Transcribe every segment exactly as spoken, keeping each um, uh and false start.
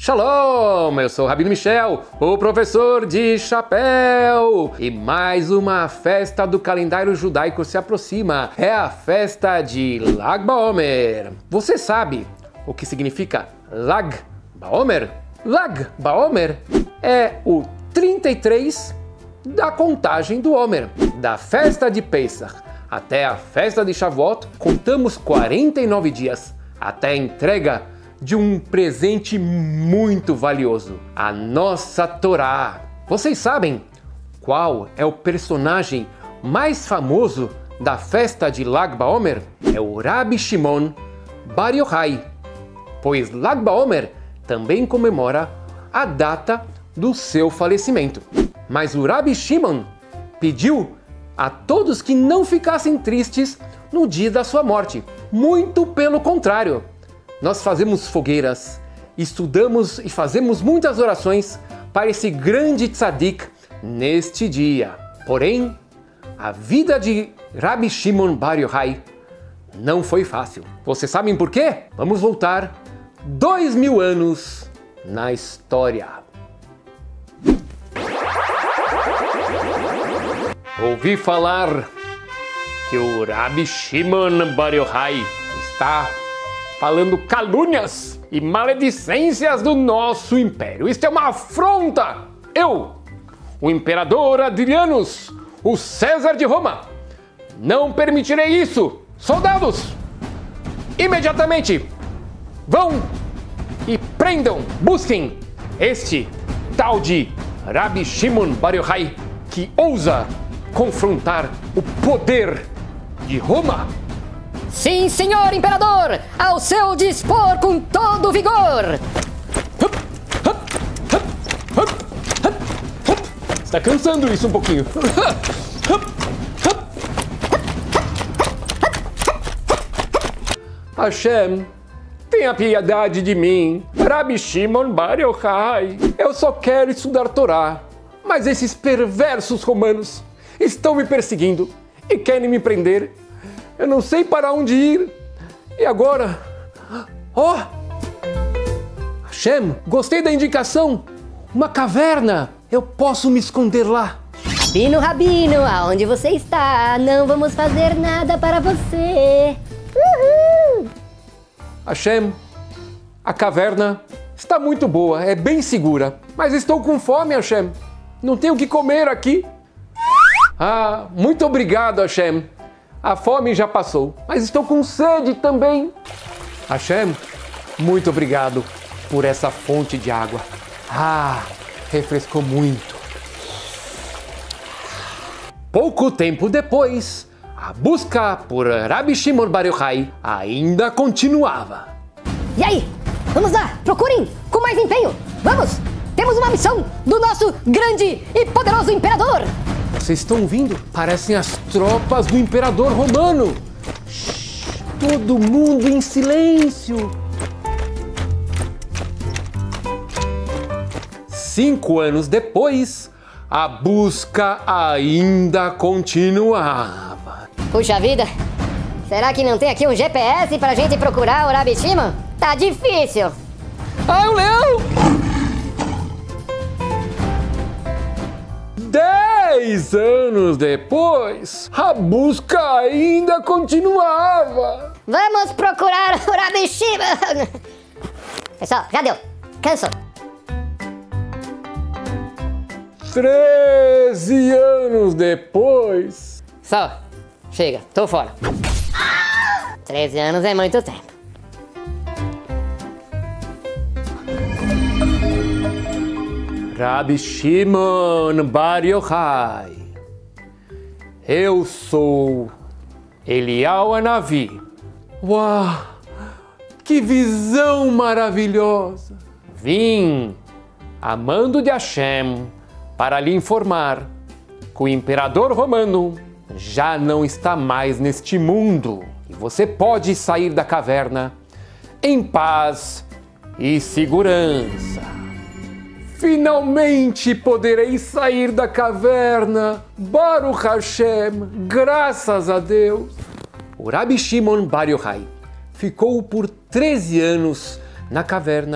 Shalom, eu sou o Rabino Michel, o professor de chapéu. E mais uma festa do calendário judaico se aproxima. É a festa de Lag BaOmer. Você sabe o que significa Lag BaOmer? Lag BaOmer é o trinta e três da contagem do Omer. Da festa de Pesach até a festa de Shavuot, contamos quarenta e nove dias até a entrega de um presente muito valioso, a nossa Torá. Vocês sabem qual é o personagem mais famoso da festa de Lag BaOmer? É o Rabbi Shimon Bar Yochai, pois Lag BaOmer também comemora a data do seu falecimento. Mas o Rabbi Shimon pediu a todos que não ficassem tristes no dia da sua morte. Muito pelo contrário. Nós fazemos fogueiras, estudamos e fazemos muitas orações para esse grande tzadik neste dia. Porém, a vida de Rabbi Shimon Bar Yochai não foi fácil. Vocês sabem por quê? Vamos voltar dois mil anos na história. Ouvi falar que o Rabbi Shimon Bar Yochai está falando calúnias e maledicências do nosso império. Isto é uma afronta! Eu, o imperador Adrianus, o César de Roma, não permitirei isso! Soldados, imediatamente vão e prendam, busquem este tal de Rabbi Shimon Bar Yochai que ousa confrontar o poder de Roma. Sim, senhor imperador! Ao seu dispor com todo vigor! Está cansando isso um pouquinho. Hashem, tenha piedade de mim. Rabbi Shimon Bar Yochai, eu só quero estudar Torá, mas esses perversos romanos estão me perseguindo e querem me prender. Eu não sei para onde ir. E agora? Oh! Hashem, gostei da indicação. Uma caverna. Eu posso me esconder lá. Rabino, Rabino, aonde você está? Não vamos fazer nada para você. Uhul! Hashem, a caverna está muito boa, é bem segura. Mas estou com fome, Hashem. Não tenho o que comer aqui. Ah, muito obrigado, Hashem. A fome já passou, mas estou com sede também. Hashem, muito obrigado por essa fonte de água. Ah, refrescou muito. Pouco tempo depois, a busca por Rabbi Shimon Bar Yochai ainda continuava. E aí? Vamos lá, procurem com mais empenho. Vamos! Temos uma missão do nosso grande e poderoso imperador. Vocês estão ouvindo? Parecem as tropas do imperador romano. Shhh, todo mundo em silêncio. Cinco anos depois, a busca ainda continuava. Puxa vida, será que não tem aqui um G P S pra gente procurar o Rabbi Shimon? Tá difícil. Ah, o leão! Dez anos depois, a busca ainda continuava. Vamos procurar o Rabbi Shimon. Pessoal, já deu. Cansou. Treze anos depois. Só, chega, tô fora. Treze anos é muito tempo. Rabbi Shimon Bar Yochai, eu sou Eliyahu Hanavi. Uau, que visão maravilhosa! Vim, a mando de Hashem, para lhe informar que o imperador romano já não está mais neste mundo e você pode sair da caverna em paz e segurança. Finalmente poderei sair da caverna, Baruch Hashem, graças a Deus. O Rabbi Shimon Bar Yochai ficou por treze anos na caverna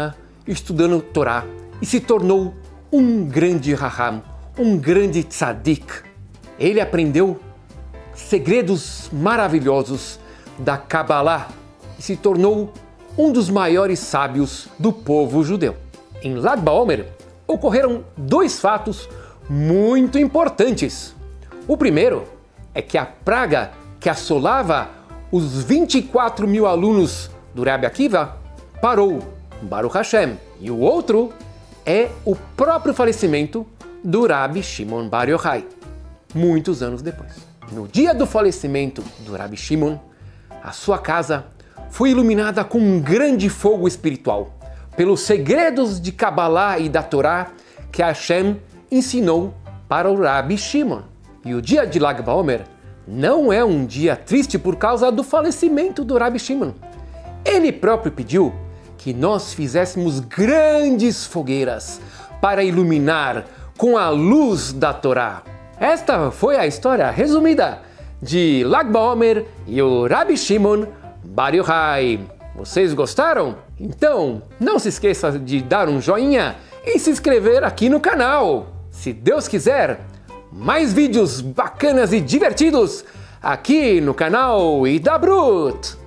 estudando Torá e se tornou um grande raham, um grande tzadik. Ele aprendeu segredos maravilhosos da Kabbalah e se tornou um dos maiores sábios do povo judeu. Em Lag BaOmer ocorreram dois fatos muito importantes. O primeiro é que a praga que assolava os vinte e quatro mil alunos do Rabbi Akiva parou, Baruch Hashem. E o outro é o próprio falecimento do Rabbi Shimon Bar Yochai, muitos anos depois. No dia do falecimento do Rabbi Shimon, a sua casa foi iluminada com um grande fogo espiritual, pelos segredos de Kabbalah e da Torá que Hashem ensinou para o Rabbi Shimon. E o dia de Lag BaOmer não é um dia triste por causa do falecimento do Rabbi Shimon. Ele próprio pediu que nós fizéssemos grandes fogueiras para iluminar com a luz da Torá. Esta foi a história resumida de Lag BaOmer e o Rabbi Shimon Bar Yochai. Vocês gostaram? Então não se esqueça de dar um joinha e se inscrever aqui no canal. Se Deus quiser, mais vídeos bacanas e divertidos aqui no canal Hidabrut.